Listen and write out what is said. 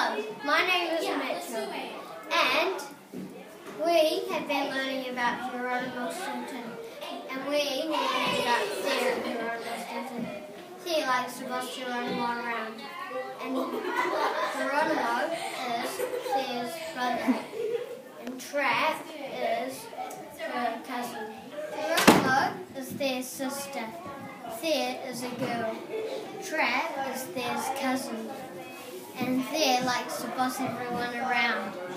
Hello, my name is Mitchell, and we have been learning about Geronimo Stilton, and we will learn about Thea and Geronimo Stilton. Thea likes to boss Geronimo around, and Geronimo is Thea's brother, and Trap is her cousin. Geronimo is Thea's sister. Thea is a girl. Trap is Thea's cousin. And Thea likes to boss everyone around.